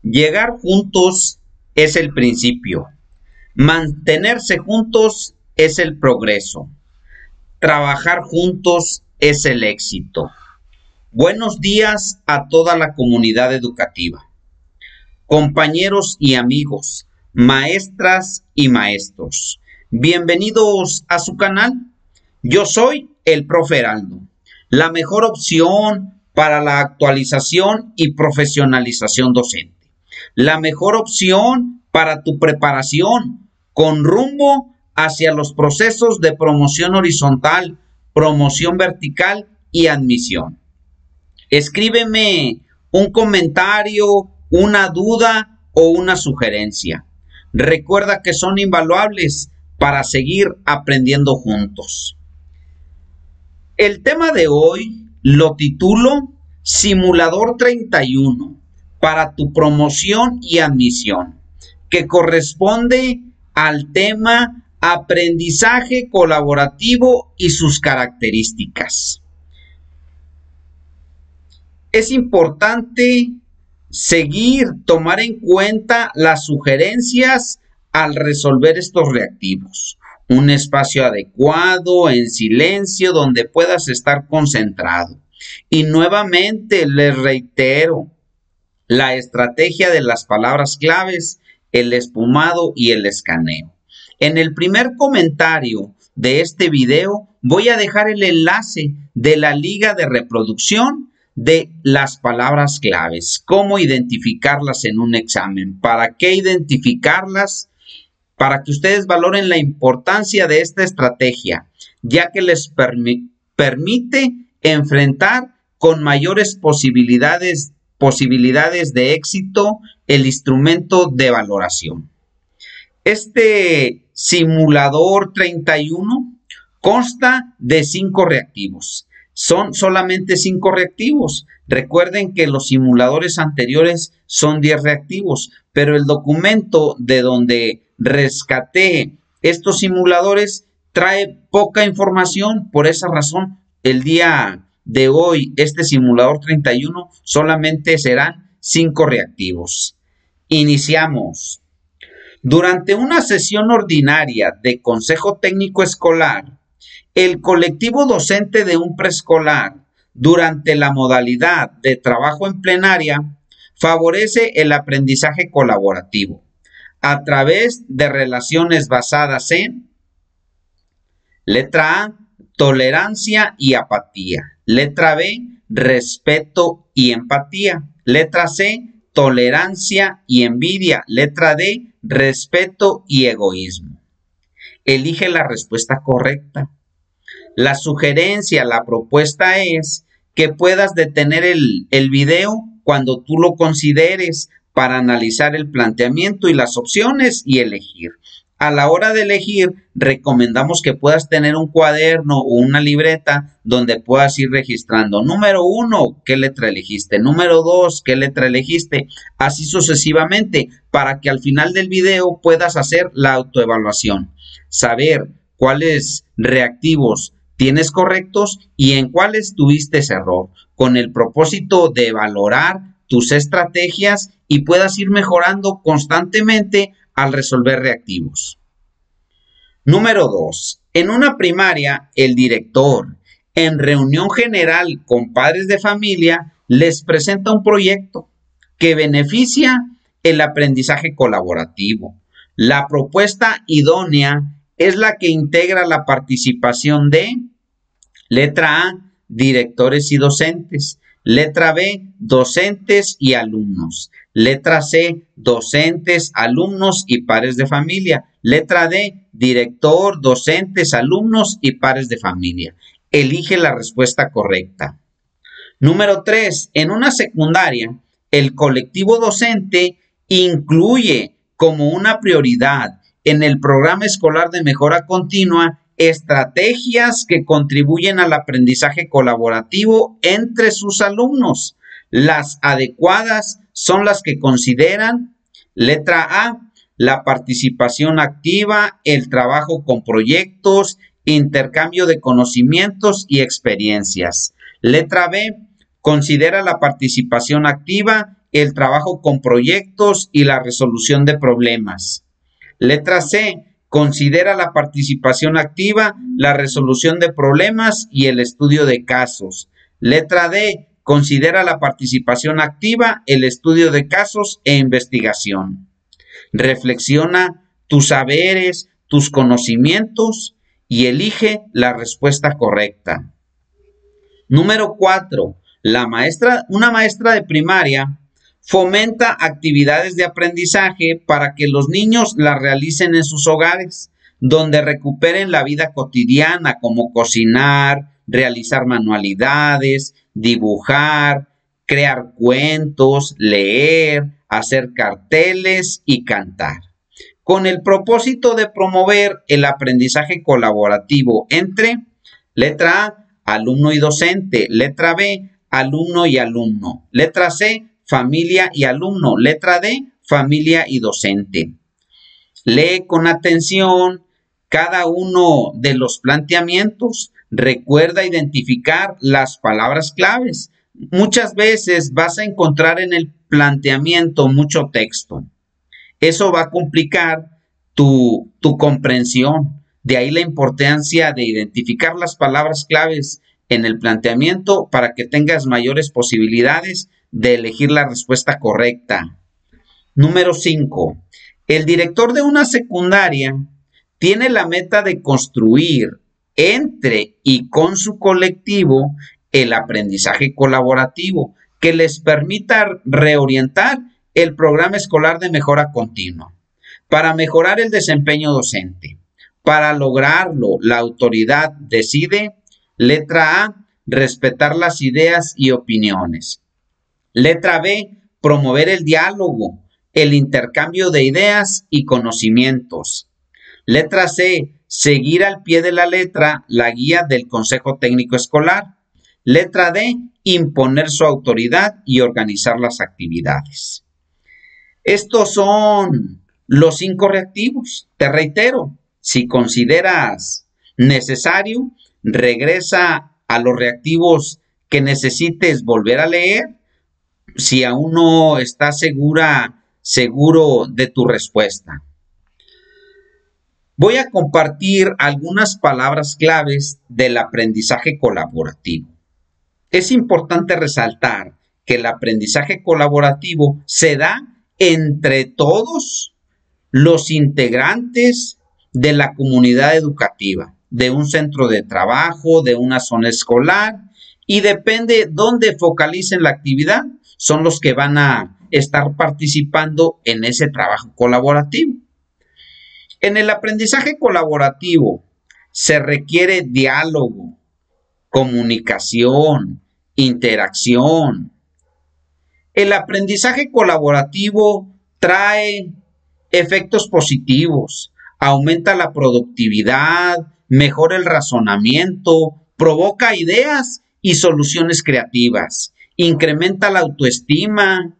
Llegar juntos es el principio. Mantenerse juntos es el progreso. Trabajar juntos es el éxito. Buenos días a toda la comunidad educativa. Compañeros y amigos, maestras y maestros, bienvenidos a su canal. Yo soy el profe Heraldo, la mejor opción para la actualización y profesionalización docente. La mejor opción para tu preparación con rumbo hacia los procesos de promoción horizontal, promoción vertical y admisión. Escríbeme un comentario, una duda o una sugerencia. Recuerda que son invaluables para seguir aprendiendo juntos. El tema de hoy lo titulo Simulador 31 para tu promoción y admisión, que corresponde al tema aprendizaje colaborativo y sus características. Es importante tomar en cuenta las sugerencias al resolver estos reactivos. Un espacio adecuado, en silencio, donde puedas estar concentrado. Y nuevamente les reitero, la estrategia de las palabras claves, el espumado y el escaneo. En el primer comentario de este video voy a dejar el enlace de la liga de reproducción de las palabras claves, cómo identificarlas en un examen, para qué identificarlas, para que ustedes valoren la importancia de esta estrategia, ya que les permite enfrentar con mayores posibilidades de éxito el instrumento de valoración. Este simulador 31 consta de 5 reactivos. Son solamente 5 reactivos. Recuerden que los simuladores anteriores son 10 reactivos, pero el documento de donde rescaté estos simuladores trae poca información. Por esa razón, el día de hoy, este simulador 31 solamente serán 5 reactivos. Iniciamos. Durante una sesión ordinaria de Consejo Técnico Escolar, el colectivo docente de un preescolar, durante la modalidad de trabajo en plenaria, favorece el aprendizaje colaborativo a través de relaciones basadas en letra A, tolerancia y apatía. Letra B, respeto y empatía. Letra C, tolerancia y envidia. Letra D, respeto y egoísmo. Elige la respuesta correcta. La sugerencia, la propuesta es que puedas detener el video cuando tú lo consideres para analizar el planteamiento y las opciones y elegir. A la hora de elegir, recomendamos que puedas tener un cuaderno o una libreta donde puedas ir registrando. Número 1, ¿qué letra elegiste? Número 2, ¿qué letra elegiste? Así sucesivamente, para que al final del video puedas hacer la autoevaluación. Saber cuáles reactivos tienes correctos y en cuáles tuviste error, con el propósito de valorar tus estrategias y puedas ir mejorando constantemente al resolver reactivos. Número 2. En una primaria, el director, en reunión general con padres de familia, les presenta un proyecto que beneficia el aprendizaje colaborativo. La propuesta idónea es la que integra la participación de letra A, directores y docentes. Letra B, docentes y alumnos. Letra C, docentes, alumnos y pares de familia. Letra D, director, docentes, alumnos y pares de familia. Elige la respuesta correcta. Número 3. En una secundaria, el colectivo docente incluye como una prioridad en el programa escolar de mejora continua estrategias que contribuyen al aprendizaje colaborativo entre sus alumnos. Las adecuadas son las que consideran, letra A, la participación activa, el trabajo con proyectos, intercambio de conocimientos y experiencias. Letra B, considera la participación activa el trabajo con proyectos y la resolución de problemas. Letra C, considera la participación activa, la resolución de problemas y el estudio de casos. Letra D, considera la participación activa, el estudio de casos e investigación. Reflexiona tus saberes, tus conocimientos y elige la respuesta correcta. Número 4. Una maestra de primaria fomenta actividades de aprendizaje para que los niños las realicen en sus hogares, donde recuperen la vida cotidiana como cocinar, realizar manualidades, dibujar, crear cuentos, leer, hacer carteles y cantar, con el propósito de promover el aprendizaje colaborativo entre, letra A, alumno y docente, letra B, alumno y alumno, letra C, familia y alumno, letra D, familia y docente. Lee con atención cada uno de los planteamientos. Recuerda identificar las palabras claves. Muchas veces vas a encontrar en el planteamiento mucho texto. Eso va a complicar tu comprensión. De ahí la importancia de identificar las palabras claves en el planteamiento para que tengas mayores posibilidades de elegir la respuesta correcta. Número 5. El director de una secundaria tiene la meta de construir entre y con su colectivo el aprendizaje colaborativo que les permita reorientar el programa escolar de mejora continua para mejorar el desempeño docente. Para lograrlo, la autoridad decide, letra A, respetar las ideas y opiniones. Letra B, promover el diálogo, el intercambio de ideas y conocimientos. Letra C, seguir al pie de la letra la guía del Consejo Técnico Escolar. Letra D, imponer su autoridad y organizar las actividades. Estos son los 5 reactivos. Te reitero, si consideras necesario, regresa a los reactivos que necesites volver a leer. Si aún no estás seguro de tu respuesta. Voy a compartir algunas palabras claves del aprendizaje colaborativo. Es importante resaltar que el aprendizaje colaborativo se da entre todos los integrantes de la comunidad educativa, de un centro de trabajo, de una zona escolar, y depende dónde focalicen la actividad, son los que van a estar participando en ese trabajo colaborativo. En el aprendizaje colaborativo se requiere diálogo, comunicación, interacción. El aprendizaje colaborativo trae efectos positivos, aumenta la productividad, mejora el razonamiento, provoca ideas y soluciones creativas, incrementa la autoestima,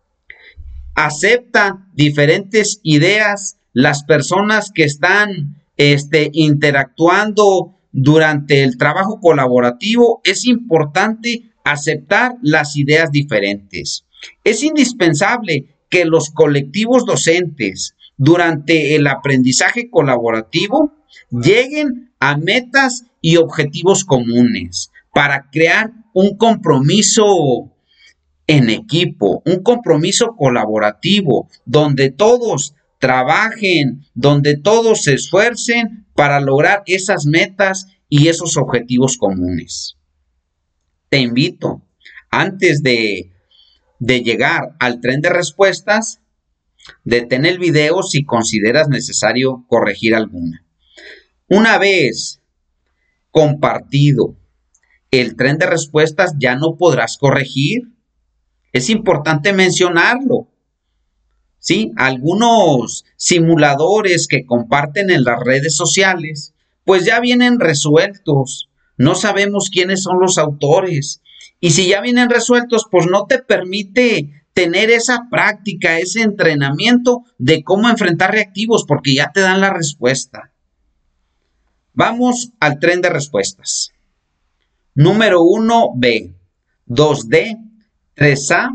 acepta diferentes ideas. Las personas que están interactuando durante el trabajo colaborativo, es importante aceptar las ideas diferentes. Es indispensable que los colectivos docentes durante el aprendizaje colaborativo lleguen a metas y objetivos comunes para crear un compromiso en equipo, un compromiso colaborativo donde todos trabajen, donde todos se esfuercen para lograr esas metas y esos objetivos comunes. Te invito, antes de llegar al tren de respuestas, detén el video si consideras necesario corregir alguna. Una vez compartido el tren de respuestas, ya no podrás corregir. Es importante mencionarlo. ¿Sí? Algunos simuladores que comparten en las redes sociales, pues ya vienen resueltos. No sabemos quiénes son los autores. Y si ya vienen resueltos, pues no te permite tener esa práctica, ese entrenamiento de cómo enfrentar reactivos, porque ya te dan la respuesta. Vamos al tren de respuestas. Número 1, B. 2D, 3A,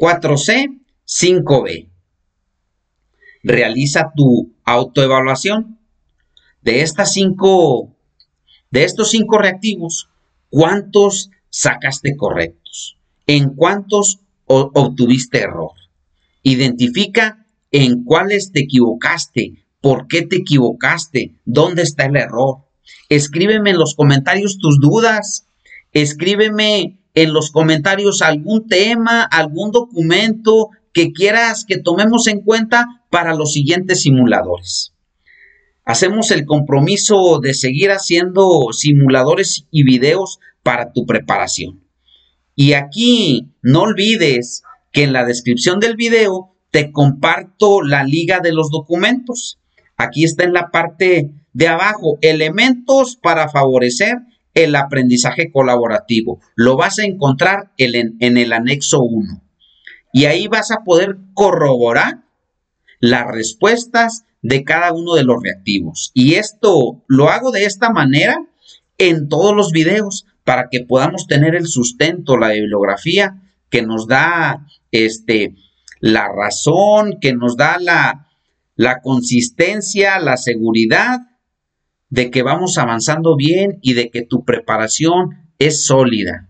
4C, 5B. Realiza tu autoevaluación. De estos 5 reactivos, ¿cuántos sacaste correctos? ¿En cuántos obtuviste error? Identifica en cuáles te equivocaste, por qué te equivocaste, dónde está el error. Escríbeme en los comentarios tus dudas. Escríbeme en los comentarios algún tema, algún documento que quieras que tomemos en cuenta para los siguientes simuladores. Hacemos el compromiso de seguir haciendo simuladores y videos para tu preparación. Y aquí no olvides que en la descripción del video te comparto la liga de los documentos. Aquí está en la parte de abajo, elementos para favorecer el aprendizaje colaborativo. Lo vas a encontrar en el anexo 1. Y ahí vas a poder corroborar las respuestas de cada uno de los reactivos. Y esto lo hago de esta manera en todos los videos para que podamos tener el sustento, la bibliografía que nos da la razón, que nos da la consistencia, la seguridad de que vamos avanzando bien y de que tu preparación es sólida.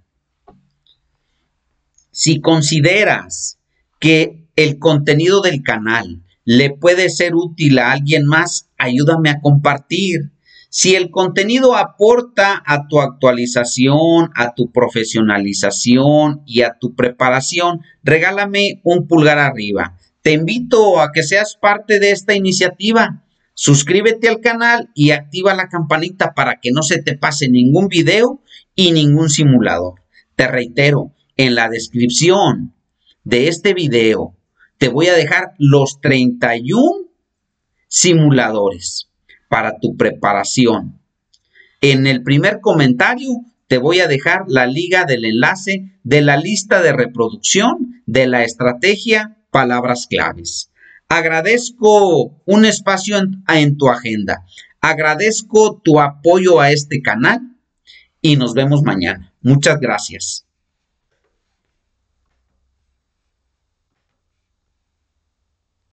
Si consideras que el contenido del canal le puede ser útil a alguien más, ayúdame a compartir. Si el contenido aporta a tu actualización, a tu profesionalización y a tu preparación, regálame un pulgar arriba. Te invito a que seas parte de esta iniciativa. Suscríbete al canal y activa la campanita para que no se te pase ningún video y ningún simulador. Te reitero, en la descripción de este video te voy a dejar los 31 simuladores para tu preparación. En el primer comentario te voy a dejar la liga del enlace de la lista de reproducción de la estrategia Palabras Claves. Agradezco un espacio en tu agenda. Agradezco tu apoyo a este canal y nos vemos mañana. Muchas gracias.